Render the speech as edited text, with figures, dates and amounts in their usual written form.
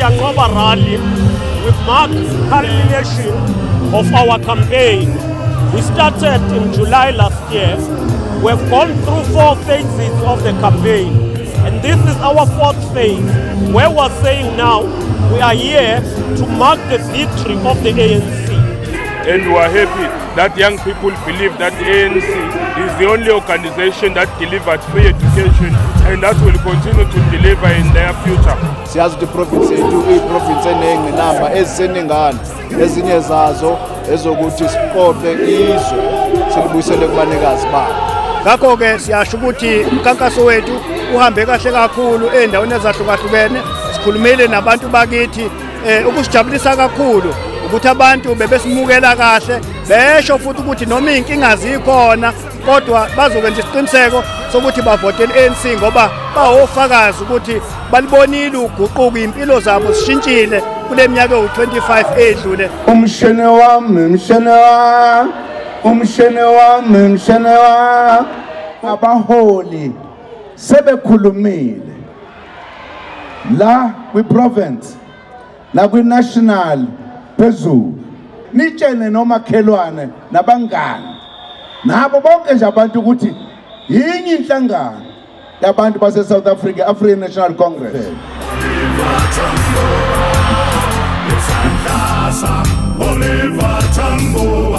Siyanqoba rally, we've marked culmination of our campaign. We started in July last year. We've gone through 4 phases of the campaign, and this is our 4th phase, where we're saying now we are here to mark the victory of the ANC. And we are happy that young people believe that the ANC is the only organization that delivers free education, and that will continue to deliver in their future. Siyazi ukuthi province yethu iyiprovince enenqinamba eziseningana, ezinye zazo ezokuthi siqophe izwe silibuyisele kubanikazi babo. Ngakho ke siyasho ukuthi umkhankaso wethu uhambe kahle kakhulu endaweni ezahlukahlukene. Sikhulumile nabantu bakithi ukusijabulisa kakhulu ukuthi abantu bebesimukela kahle, besho futhi ukuthi noma inkinga zikhona kodwa bazokwenza isiqiniseko sokuthi bavotele ANC ngoba bawofakazi ukuthi balibonile uguquko impilo zabo zishintshile kule minyaka u25 edlule. Umshene wami abaholi sebekhulumile la kwi-province na kwi-national phezulu, nitshene nomakhelwane nabangani nabo bonke nje abantu ukuthi yinye inhlangano yabantu base South Africa, African National Congress. Oliver Tambo